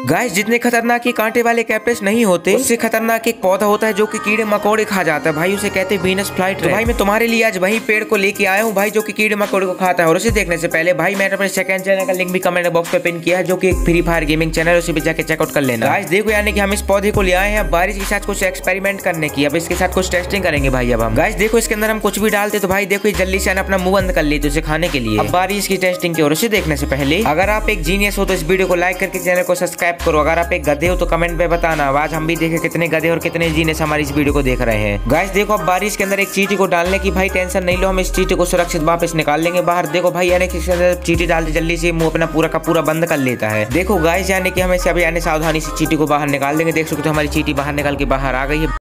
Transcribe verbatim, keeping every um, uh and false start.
Guys जितने खतरनाक ये कांटे वाले कैक्टस नहीं होते, उससे खतरनाक एक पौधा होता है जो कि कीड़े मकोड़े खा जाता है भाई, उसे कहते हैं वीनस फ्लाइट। तो भाई मैं तुम्हारे लिए आज वही पेड़ को लेके आया हूँ भाई, जो कि कीड़े मकोड़े को खाता है। और उसे देखने से पहले भाई मैंने अपने सेकंड चैनल का लिंक भी कमेंट बॉक्स पे पिन किया है, जो कि एक फ्री फायर गेमिंग चैनल है, उसे भी जाके चेकआउट कर लेना। गाइस देखो यानी कि हम इस पौधे को ले आए हैं बारिश के साथ कुछ एक्सपेरिमेंट करने की, अब इसके साथ कुछ टेस्टिंग करेंगे भाई। अब हम गाइस देखो इसके अंदर हम कुछ भी डालते तो भाई देखो जल्दी से अपना मुंह बंद कर लेते उसे खाने के लिए। अब बारिश की टेस्टिंग की। और उसे देखने से पहले अगर आप एक जीनियस हो तो इस वीडियो को लाइक करके चैनल को सब्सक्राइब करो। अगर आप एक गधे हो तो कमेंट पे बताना, आज हम भी देखे कितने गधे और कितने जीनियस हमारी इस वीडियो को देख रहे हैं। गाइस देखो अब बारिश के अंदर एक चीटी को डालने की भाई टेंशन नहीं लो, हम इस चीटी को सुरक्षित वापस निकाल लेंगे बाहर। देखो भाई यानी कि इसके अंदर चीटी डालते जल्दी से मुंह अपना पूरा का पूरा बंद कर लेता है। देखो गाइस यानी कि हमें अभी यानी सावधानी से चीटी को बाहर निकाल देंगे। देख सकते हो हमारी चीटी बाहर निकल के बाहर आ गई है।